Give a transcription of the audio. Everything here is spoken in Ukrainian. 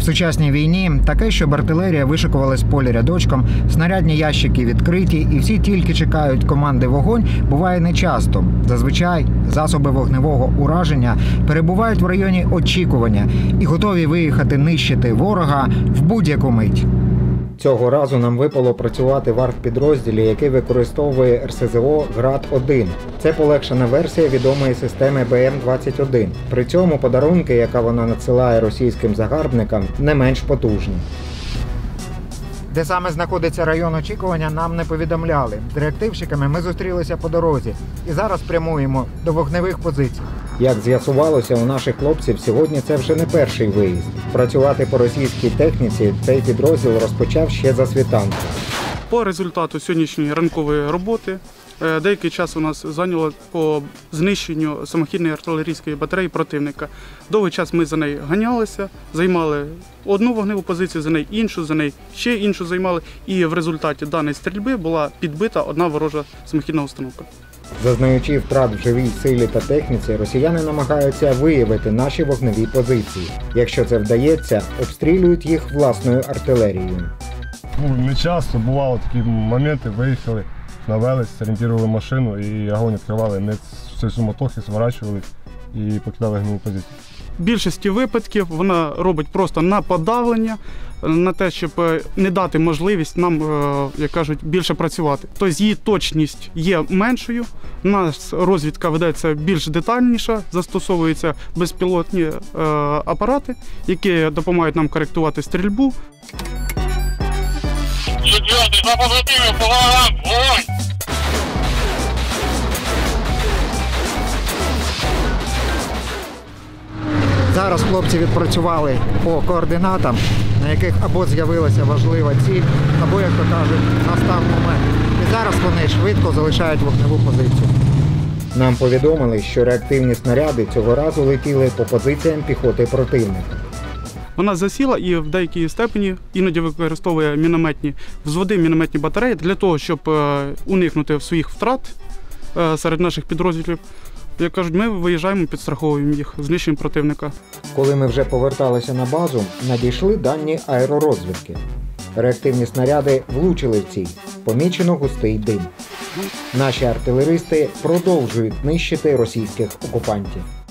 В сучасній війні таке, щоб артилерія вишикувалась в полі рядочком, снарядні ящики відкриті і всі тільки чекають команди «Вогонь», буває нечасто. Зазвичай засоби вогневого ураження перебувають в районі очікування і готові виїхати нищити ворога в будь-яку мить. Цього разу нам випало працювати в артпідрозділі, який використовує РСЗО «Град-1». Це полегшена версія відомої системи БМ-21. При цьому подарунки, яка вона надсилає російським загарбникам, не менш потужні. Де саме знаходиться район очікування, нам не повідомляли. З реактивщиками ми зустрілися по дорозі і зараз прямуємо до вогневих позицій. Як з'ясувалося, у наших хлопців сьогодні це вже не перший виїзд. Працювати по російській техніці цей підрозділ розпочав ще за світанку. По результату сьогоднішньої ранкової роботи деякий час у нас зайняло по знищенню самохідної артилерійської батареї противника. Довгий час ми за нею ганялися, займали одну вогневу позицію, за нею іншу, за нею ще іншу займали. І в результаті даної стрільби була підбита одна ворожа самохідна установка. Зазнаючи втрат в живій силі та техніці, росіяни намагаються виявити наші вогневі позиції. Якщо це вдається, обстрілюють їх власною артилерією. Не часто бувало такі моменти, виїхали, навелись, орієнтували машину і огонь відкривали. Ми з цієї суматохи зворачували і покидали вогневу позицію. В більшості випадків вона робить просто на подавлення, на те, щоб не дати можливість нам, як кажуть, більше працювати. Тобто її точність є меншою, у нас розвідка ведеться більш детальніша, застосовуються безпілотні апарати, які допомагають нам коректувати стрільбу. Четвертый, за побратимів, по ворогам, вогонь! Зараз хлопці відпрацювали по координатам, на яких або з'явилася важлива ціль, або, як то кажуть, настав момент. І зараз вони швидко залишають вогневу позицію. Нам повідомили, що реактивні снаряди цього разу летіли по позиціям піхоти противника. Вона засіла і в деякій степені іноді використовує мінометні взводи, мінометні батареї для того, щоб уникнути своїх втрат серед наших підрозділів. Як кажуть, ми виїжджаємо, підстраховуємо їх, знищуємо противника. Коли ми вже поверталися на базу, надійшли дані аеророзвідки. Реактивні снаряди влучили в ціль. Помічено густий дим. Наші артилеристи продовжують нищити російських окупантів.